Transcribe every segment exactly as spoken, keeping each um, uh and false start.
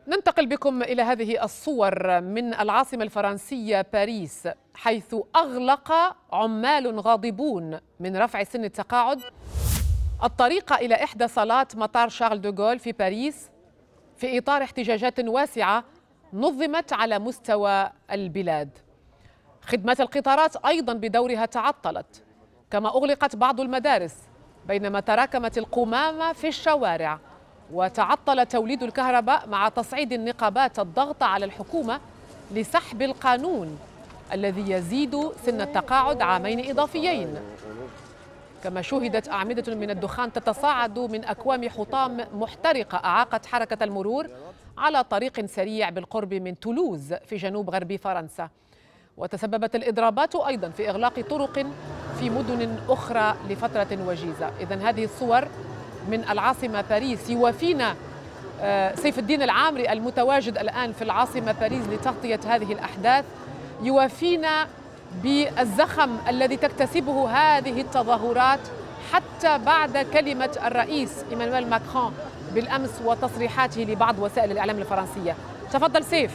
ننتقل بكم إلى هذه الصور من العاصمة الفرنسية باريس، حيث أغلق عمال غاضبون من رفع سن التقاعد الطريق إلى إحدى صالات مطار شارل دوغول في باريس في إطار احتجاجات واسعة نظمت على مستوى البلاد. خدمات القطارات أيضا بدورها تعطلت، كما أغلقت بعض المدارس، بينما تراكمت القمامة في الشوارع، وتعطل توليد الكهرباء مع تصعيد النقابات الضغط على الحكومة لسحب القانون الذي يزيد سن التقاعد عامين إضافيين. كما شهدت أعمدة من الدخان تتصاعد من أكوام حطام محترقة أعاقت حركة المرور على طريق سريع بالقرب من تولوز في جنوب غرب فرنسا. وتسببت الإضرابات أيضا في إغلاق طرق في مدن أخرى لفترة وجيزة. إذن هذه الصور من العاصمة باريس يوافينا سيف الدين العامري المتواجد الآن في العاصمة باريس لتغطية هذه الأحداث، يوافينا بالزخم الذي تكتسبه هذه التظاهرات حتى بعد كلمة الرئيس إيمانويل ماكرون بالأمس وتصريحاته لبعض وسائل الإعلام الفرنسية. تفضل سيف.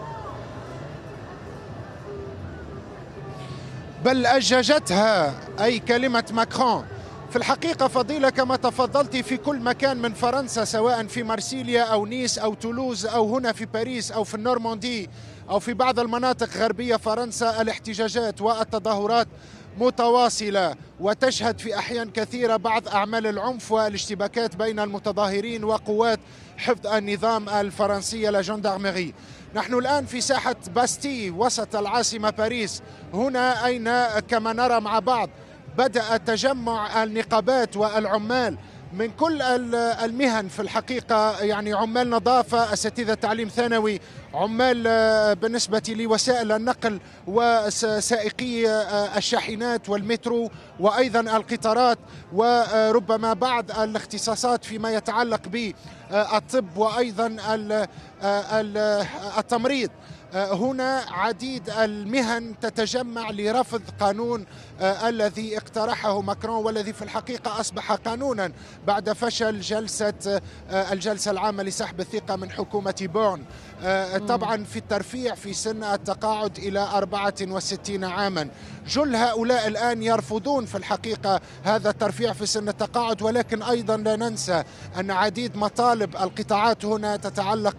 بل أججتها أي كلمة ماكرون. في الحقيقة فضيلة كما تفضلت، في كل مكان من فرنسا سواء في مارسيليا أو نيس أو تولوز أو هنا في باريس أو في النورماندي أو في بعض المناطق غربية فرنسا، الاحتجاجات والتظاهرات متواصلة، وتشهد في أحيان كثيرة بعض أعمال العنف والاشتباكات بين المتظاهرين وقوات حفظ النظام الفرنسية لا جندرمري. نحن الآن في ساحة باستي وسط العاصمة باريس، هنا أين كما نرى مع بعض بدأ تجمع النقابات والعمال من كل المهن في الحقيقة، يعني عمال نظافة، أساتذة تعليم ثانوي، عمال بالنسبة لوسائل النقل وسائقي الشاحنات والمترو وأيضا القطارات، وربما بعض الاختصاصات فيما يتعلق بالطب وأيضا التمريض. هنا عديد المهن تتجمع لرفض قانون الذي اقترحه ماكرون، والذي في الحقيقة أصبح قانونا بعد فشل جلسة الجلسة العامة لسحب الثقة من حكومة بورن. طبعا في الترفيع في سن التقاعد إلى أربعة وستين عاما. جل هؤلاء الآن يرفضون في الحقيقة هذا الترفيع في سن التقاعد، ولكن أيضا لا ننسى أن عديد مطالب القطاعات هنا تتعلق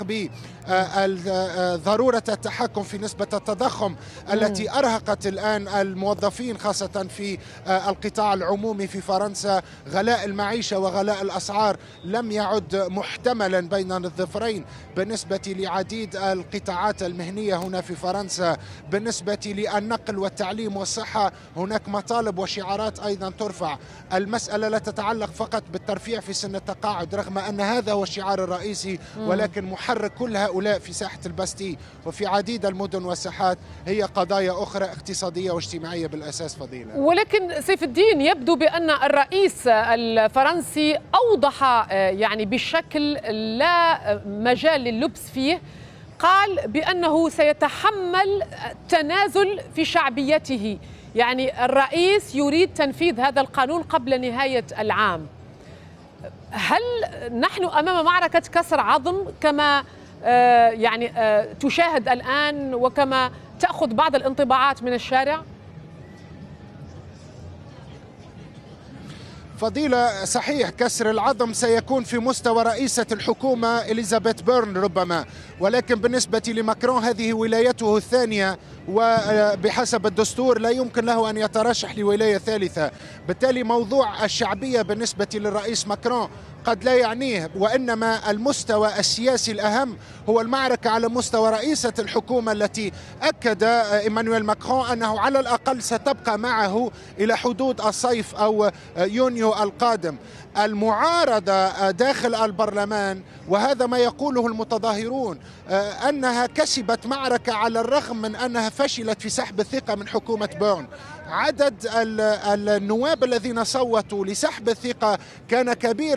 بضرورة التحكم في نسبة التضخم التي أرهقت الآن الموظفين خاصة في القطاع العمومي في فرنسا. غلاء المعيشة وغلاء الأسعار لم يعد محتملا بين الظفرين بالنسبة لعديد القطاعات المهنية هنا في فرنسا. بالنسبة للنقل والتعليم والصحة هناك مطالب وشعارات أيضا ترفع. المسألة لا تتعلق فقط بالترفيع في سن التقاعد رغم أن هذا هو الشعار الرئيسي، ولكن محرك كل هؤلاء في ساحة الباستي وفي عديد المدن والساحات هي قضايا أخرى اقتصادية واجتماعية بالأساس فضيلة. ولكن سيف الدين، يبدو بأن الرئيس الفرنسي أوضح يعني بشكل لا مجال للبس فيه، قال بأنه سيتحمل تنازل في شعبيته، يعني الرئيس يريد تنفيذ هذا القانون قبل نهاية العام. هل نحن أمام معركة كسر عظم كما يعني تشاهد الآن وكما تأخذ بعض الانطباعات من الشارع؟ فضيلة صحيح، كسر العظم سيكون في مستوى رئيسة الحكومة إليزابيث بورن ربما، ولكن بالنسبة لماكرون هذه ولايته الثانية، وبحسب الدستور لا يمكن له أن يترشح لولاية ثالثة. بالتالي موضوع الشعبية بالنسبة للرئيس ماكرون قد لا يعنيه، وإنما المستوى السياسي الأهم هو المعركة على مستوى رئيسة الحكومة التي أكد إيمانويل ماكرون أنه على الأقل ستبقى معه إلى حدود الصيف أو يونيو القادم. المعارضة داخل البرلمان، وهذا ما يقوله المتظاهرون، أنها كسبت معركة على الرغم من أنها فشلت في سحب الثقة من حكومة بورن. عدد النواب الذين صوتوا لسحب الثقة كان كبيرا،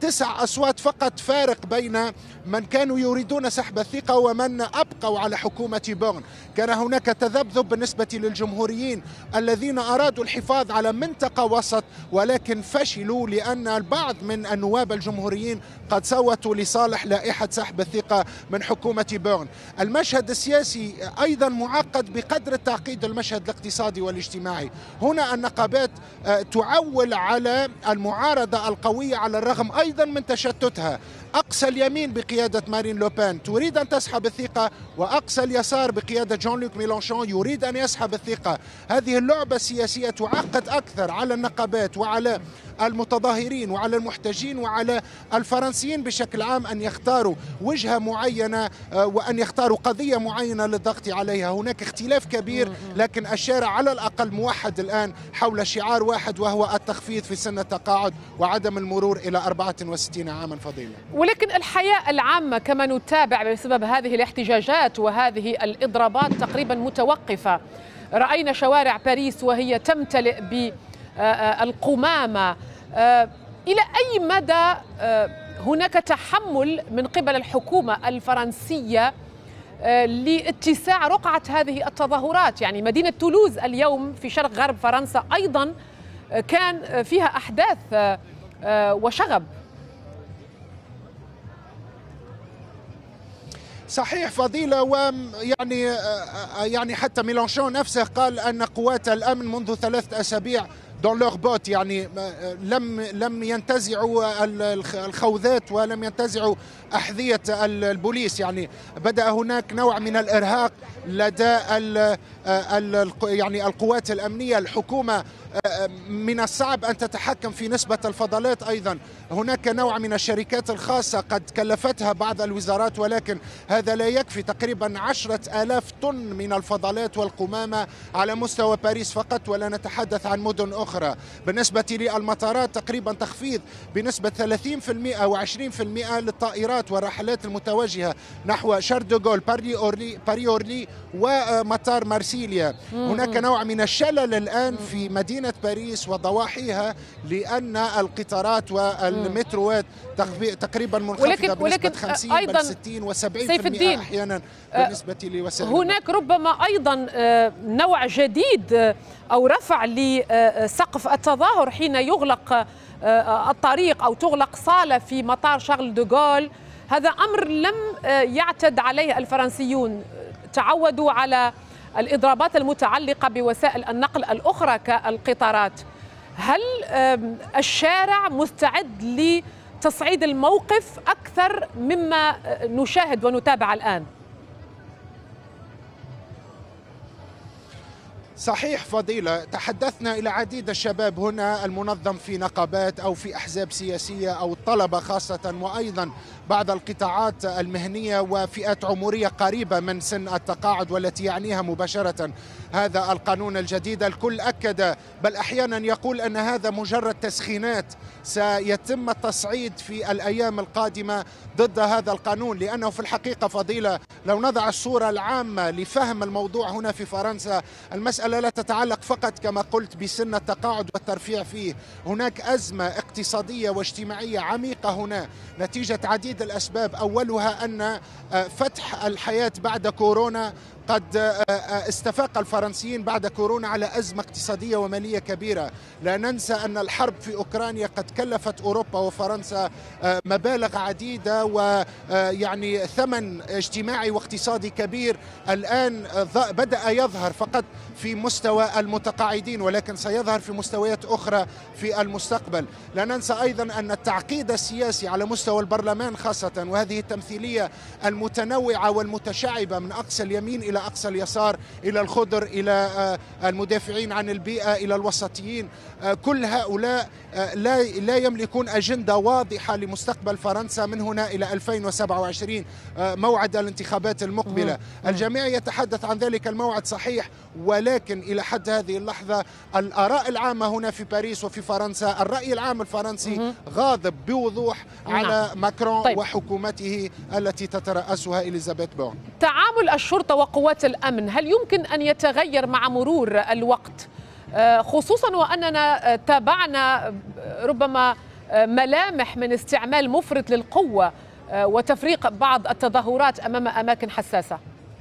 تسع أصوات فقط فارق بين من كانوا يريدون سحب الثقة ومن أبقوا على حكومة بورن. كان هناك تذبذب بالنسبة للجمهوريين الذين أرادوا الحفاظ على منطقة وسط، ولكن فشلوا لأن البعض من النواب الجمهوريين قد صوتوا لصالح لائحة سحب الثقة من حكومة بورن. المشهد السياسي أيضا معقد بقدر التعقيد المشهد الاقتصادي والاجتماعي. هنا النقابات تعول على المعارضة القوية على الرغم أيضا من تشتتها. أقصى اليمين بقيادة مارين لوبان تريد أن تسحب الثقة، وأقصى اليسار بقيادة جون لوك ميلانشون يريد أن يسحب الثقة. هذه اللعبة السياسية تعقد أكثر على النقابات وعلى المتظاهرين وعلى المحتجين وعلى الفرنسيين بشكل عام أن يختاروا وجهة معينة وأن يختاروا قضية معينة للضغط عليها. هناك اختلاف كبير، لكن الشارع على الأقل موحد الآن حول شعار واحد، وهو التخفيض في سن التقاعد وعدم المرور إلى أربعة وستين عاما فضيلة. ولكن الحياة العامة كما نتابع بسبب هذه الاحتجاجات وهذه الإضرابات تقريبا متوقفة. رأينا شوارع باريس وهي تمتلئ بالقمامة. إلى أي مدى هناك تحمل من قبل الحكومة الفرنسية لاتساع رقعة هذه التظاهرات؟ يعني مدينة تولوز اليوم في شرق غرب فرنسا أيضا كان فيها أحداث وشغب. صحيح فضيلة، ويعني يعني حتى ميلانشون نفسه قال أن قوات الأمن منذ ثلاثة أسابيع دون لور بوت، يعني لم لم ينتزعوا الخوذات ولم ينتزعوا أحذية البوليس. يعني بدأ هناك نوع من الإرهاق لدى ال ال يعني القوات الأمنية. الحكومة من الصعب أن تتحكم في نسبة الفضلات. أيضا هناك نوع من الشركات الخاصة قد كلفتها بعض الوزارات، ولكن هذا لا يكفي. تقريبا عشرة آلاف طن من الفضلات والقمامة على مستوى باريس فقط، ولا نتحدث عن مدن أخرى. بالنسبة للمطارات تقريبا تخفيض بنسبة ثلاثين بالمئة وعشرين بالمئة للطائرات والرحلات المتوجهة نحو شارل دو غول، باري أورلي, باري أورلي ومطار مارسيليا. هناك نوع من الشلل الآن في مدينة باريس وضواحيها، لأن القطارات والمتروات تقريبا منخفضة بنسبة خمسين بل ستين وسبعين بالمئة أحيانا بالنسبة لوسائل. هناك ربما أيضا نوع جديد أو رفع لسقف التظاهر حين يغلق الطريق أو تغلق صالة في مطار شارل دو غول. هذا أمر لم يعتد عليه الفرنسيون، تعودوا على الإضرابات المتعلقة بوسائل النقل الأخرى كالقطارات. هل الشارع مستعد لتصعيد الموقف أكثر مما نشاهد ونتابع الآن؟ صحيح فضيلة، تحدثنا إلى عديد الشباب هنا المنظم في نقابات أو في أحزاب سياسية أو الطلبة خاصة، وأيضا بعض القطاعات المهنية وفئات عمرية قريبة من سن التقاعد والتي يعنيها مباشرة هذا القانون الجديد. الكل أكد بل أحيانا يقول أن هذا مجرد تسخينات، سيتم التصعيد في الأيام القادمة ضد هذا القانون. لأنه في الحقيقة فضيلة لو نضع الصورة العامة لفهم الموضوع هنا في فرنسا، المسألة لا تتعلق فقط كما قلت بسن التقاعد والترفيع فيه. هناك أزمة اقتصادية واجتماعية عميقة هنا نتيجة عديد الأسباب، أولها أن فتح الحياة بعد كورونا قد استفاق الفرنسيين بعد كورونا على أزمة اقتصادية ومالية كبيرة. لا ننسى أن الحرب في أوكرانيا قد كلفت أوروبا وفرنسا مبالغ عديدة ويعني ثمن اجتماعي واقتصادي كبير الآن بدأ يظهر فقط في مستوى المتقاعدين، ولكن سيظهر في مستويات أخرى في المستقبل. لا ننسى أيضا أن التعقيد السياسي على مستوى البرلمان خاصة، وهذه التمثيلية المتنوعة والمتشعبة من أقصى اليمين إلى أقصى اليسار، إلى الخضر، إلى المدافعين عن البيئة، إلى الوسطيين، كل هؤلاء لا لا يملكون أجندة واضحة لمستقبل فرنسا من هنا إلى ألفين وسبعة وعشرين موعد الانتخابات المقبلة. الجميع يتحدث عن ذلك الموعد صحيح، ولكن إلى حد هذه اللحظة الآراء العامة هنا في باريس وفي فرنسا، الرأي العام الفرنسي غاضب بوضوح على ماكرون طيب. وحكومته التي تترأسها إليزابيث بورن. تعامل الشرطة وقوات الأمن هل يمكن أن يتغير مع مرور الوقت، خصوصا وأننا تابعنا ربما ملامح من استعمال مفرط للقوة وتفريق بعض التظاهرات أمام أماكن حساسة؟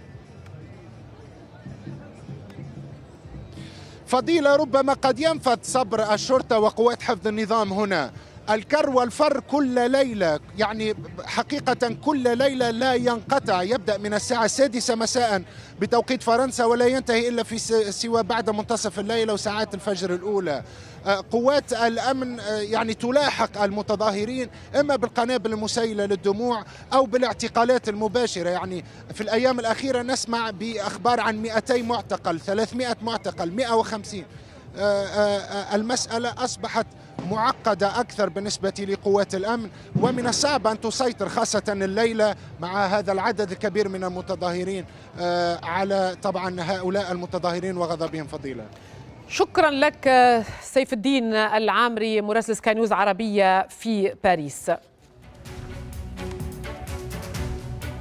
فضيلة، ربما قد ينفذ صبر الشرطة وقوات حفظ النظام هنا. الكر والفر كل ليلة، يعني حقيقة كل ليلة لا ينقطع، يبدأ من الساعة السادسة مساء بتوقيت فرنسا ولا ينتهي إلا في سوى بعد منتصف الليل وساعات الفجر الأولى. قوات الأمن يعني تلاحق المتظاهرين إما بالقنابل المسيلة للدموع أو بالاعتقالات المباشرة. يعني في الأيام الأخيرة نسمع بأخبار عن مئتي معتقل، ثلاثمئة معتقل، مئة وخمسين. المسألة أصبحت معقدة أكثر بالنسبة لقوات الأمن، ومن الصعب أن تسيطر خاصة الليلة مع هذا العدد الكبير من المتظاهرين على طبعا هؤلاء المتظاهرين وغضبهم. فضيلة، شكرا لك سيف الدين العامري، مراسل سكاي نيوز عربية في باريس.